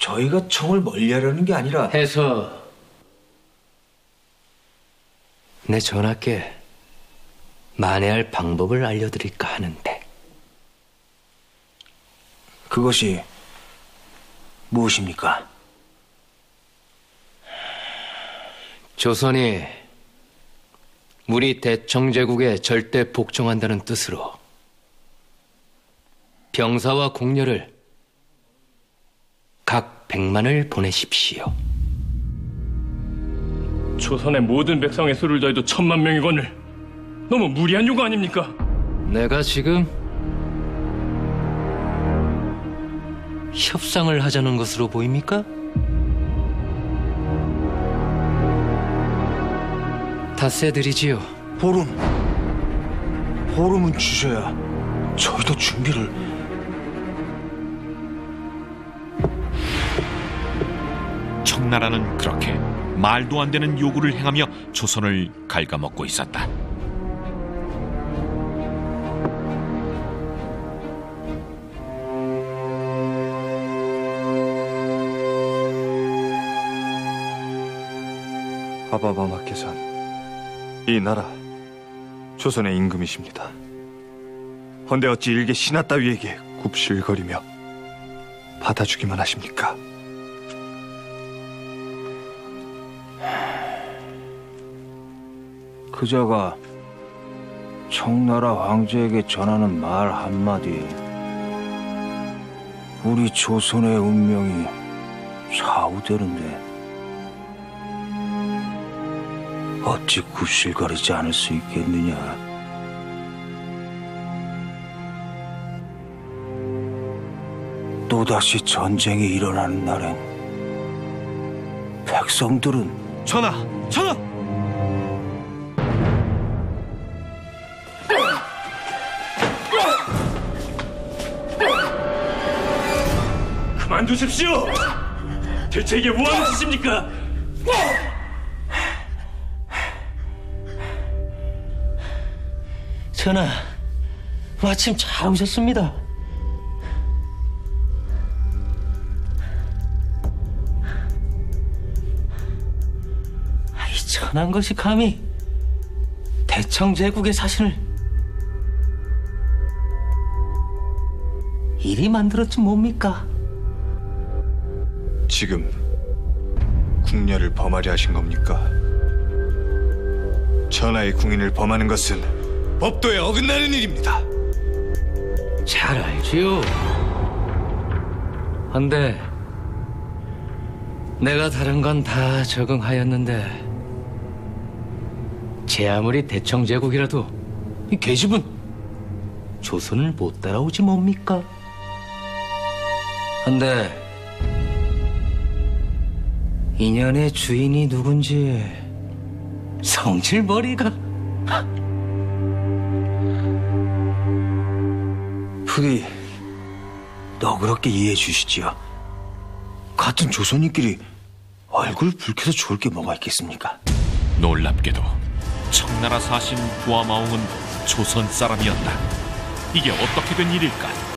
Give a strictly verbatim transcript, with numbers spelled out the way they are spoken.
저희가 청을 멀리하려는 게 아니라 해서 내 전하께 만회할 방법을 알려드릴까 하는데. 그것이 무엇입니까? 조선이 우리 대청제국에 절대 복종한다는 뜻으로 병사와 궁녀를 각 백만을 보내십시오. 조선의 모든 백성의 수를 더해도 천만 명이거늘 너무 무리한 요구 아닙니까? 내가 지금 협상을 하자는 것으로 보입니까? 닷새드리지요. 보름. 보름은 주셔야 저희도 준비를. 청나라는 그렇게 말도 안 되는 요구를 행하며 조선을 갉아먹고 있었다. 아바마마께서는 이 나라 조선의 임금이십니다. 헌데 어찌 일개 신하 따위에게 굽실거리며 받아주기만 하십니까? 그자가 청나라 황제에게 전하는 말 한마디, 우리 조선의 운명이 좌우되는데 어찌 굽실거리지 않을 수 있겠느냐. 또다시 전쟁이 일어나는 날엔 백성들은 전하! 전하! 그만두십시오! 대체 이게 뭐하는 짓입니까? 전하, 마침 잘 오셨습니다. 이 천한 것이 감히 대청제국의 사신을 이리 만들었지 뭡니까? 지금 궁녀를 범하려 하신 겁니까? 전하의 궁인을 범하는 것은 법도에 어긋나는 일입니다. 잘 알지요. 헌데 내가 다른 건 다 적응하였는데 제 아무리 대청제국이라도 이 계집은 조선을 못 따라오지 뭡니까? 헌데 인연의 주인이 누군지 성질머리가 부디 너그럽게 이해해 주시지요. 같은 조선인끼리 얼굴 붉혀서 좋을 게 뭐가 있겠습니까? 놀랍게도 청나라 사신 부하마옹은 조선 사람이었다. 이게 어떻게 된 일일까?